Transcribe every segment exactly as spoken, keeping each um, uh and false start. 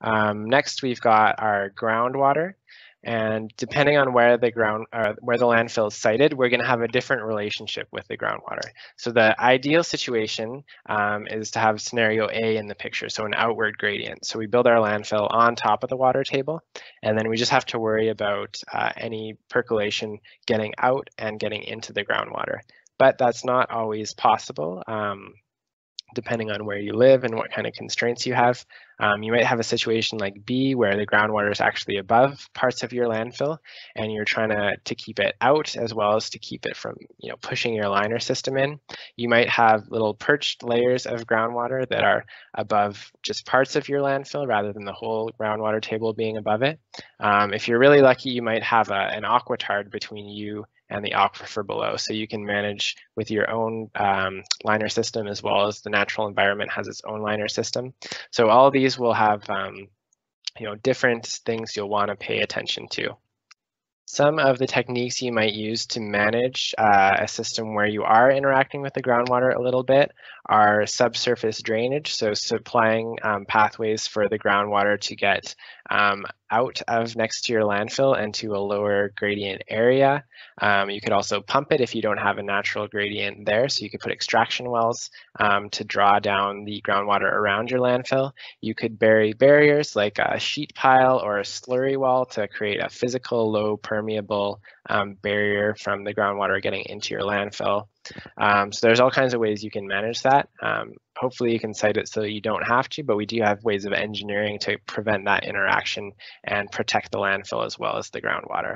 Um, next, we've got our groundwater. And depending on where the ground, uh, where the landfill is sited, we're going to have a different relationship with the groundwater. So the ideal situation um, is to have scenario A in the picture, so an outward gradient. So we build our landfill on top of the water table, and then we just have to worry about uh, any percolation getting out and getting into the groundwater. But that's not always possible. Um, depending on where you live and what kind of constraints you have. Um, you might have a situation like B where the groundwater is actually above parts of your landfill and you're trying to, to keep it out as well as to keep it from you know, pushing your liner system in. You might have little perched layers of groundwater that are above just parts of your landfill rather than the whole groundwater table being above it. Um, if you're really lucky, you might have a, an aquitard between you and the aquifer below. So you can manage with your own um, liner system as well as the natural environment has its own liner system. So all of these will have um, you know, different things you'll want to pay attention to. Some of the techniques you might use to manage uh, a system where you are interacting with the groundwater a little bit are subsurface drainage, so supplying um, pathways for the groundwater to get um, out of next to your landfill and to a lower gradient area. Um, you could also pump it if you don't have a natural gradient there, so you could put extraction wells um, to draw down the groundwater around your landfill. You could bury barriers like a sheet pile or a slurry wall to create a physical low permeable um, barrier from the groundwater getting into your landfill. Um, so there's all kinds of ways you can manage that. Um, hopefully you can cite it so you don't have to, but we do have ways of engineering to prevent that interaction and protect the landfill as well as the groundwater.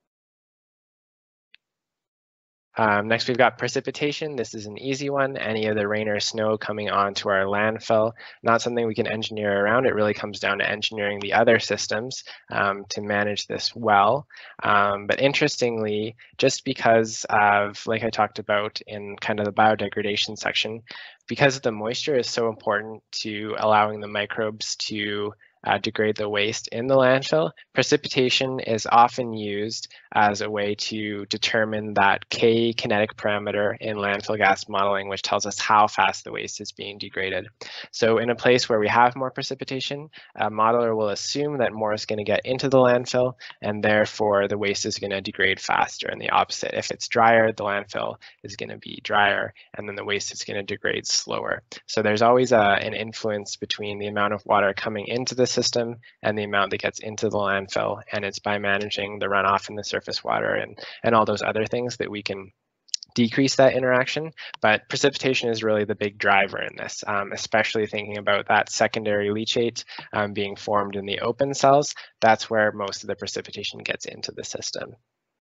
Um, next, we've got precipitation. This is an easy one. Any of the rain or snow coming onto our landfill, not something we can engineer around. It really comes down to engineering the other systems um, to manage this well. Um, but interestingly, just because of, like I talked about in kind of the biodegradation section, because the moisture is so important to allowing the microbes to Uh, degrade the waste in the landfill, precipitation is often used as a way to determine that K kinetic parameter in landfill gas modeling, which tells us how fast the waste is being degraded. So in a place where we have more precipitation, a modeler will assume that more is going to get into the landfill and therefore the waste is going to degrade faster, and the opposite. If it's drier, the landfill is going to be drier and then the waste is going to degrade slower. So there's always a, an influence between the amount of water coming into the system and the amount that gets into the landfill, and it's by managing the runoff in the surface water and and all those other things that we can decrease that interaction. But precipitation is really the big driver in this, um, especially thinking about that secondary leachate um, being formed in the open cells. That's where most of the precipitation gets into the system.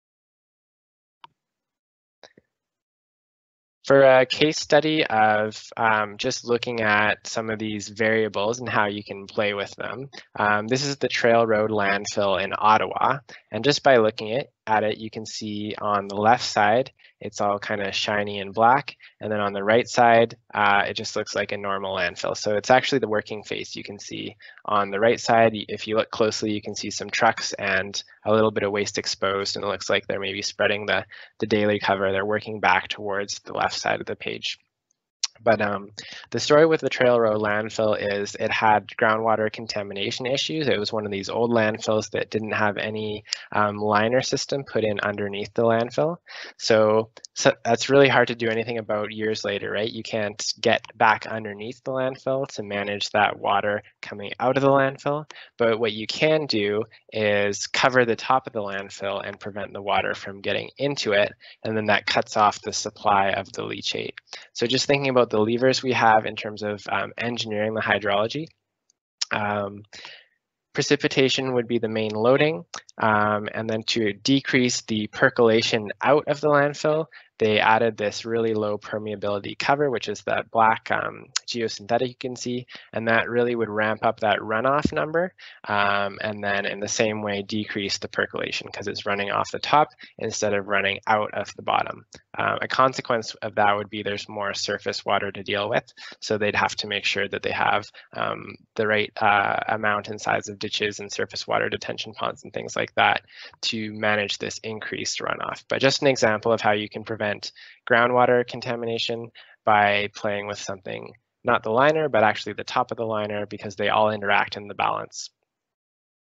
For a case study of um, just looking at some of these variables and how you can play with them, um, this is the Trail Road landfill in Ottawa. And just by looking at, at it, you can see on the left side, it's all kind of shiny and black. And then on the right side, uh, it just looks like a normal landfill. So it's actually the working face you can see on the right side. If you look closely, you can see some trucks and a little bit of waste exposed, and it looks like they're maybe spreading the, the daily cover. They're working back towards the left side of the page. But um, the story with the Trail Road landfill is it had groundwater contamination issues. It was one of these old landfills that didn't have any um, liner system put in underneath the landfill. So, so that's really hard to do anything about years later, right? You can't get back underneath the landfill to manage that water coming out of the landfill. But what you can do is cover the top of the landfill and prevent the water from getting into it. And then that cuts off the supply of the leachate. So just thinking about the levers we have in terms of um, engineering the hydrology. Um, precipitation would be the main loading, um, and then to decrease the percolation out of the landfill, they added this really low permeability cover, which is that black um, geosynthetic you can see, and that really would ramp up that runoff number, um, and then in the same way decrease the percolation because it's running off the top instead of running out of the bottom. Uh, a consequence of that would be there's more surface water to deal with, so they'd have to make sure that they have um, the right uh, amount and size of ditches and surface water detention ponds and things like that to manage this increased runoff. But just an example of how you can prevent groundwater contamination by playing with something not the liner, but actually the top of the liner, because they all interact in the balance.